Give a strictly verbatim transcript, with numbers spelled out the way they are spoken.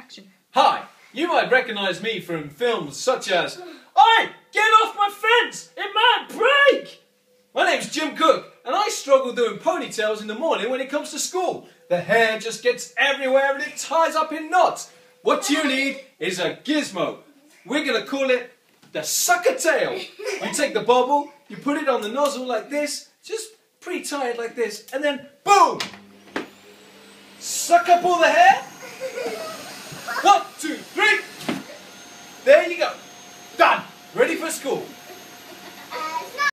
action. Hi, you might recognise me from films such as Oi! Get off my fence! It might break! My name's Jim Cook, and I struggle doing ponytails in the morning when it comes to school. The hair just gets everywhere and it ties up in knots. What you need is a gizmo. We're going to call it the sucker tail. You take the bobble, you put it on the nozzle like this, just pre-tie it like this, and then boom! Suck up all the hair,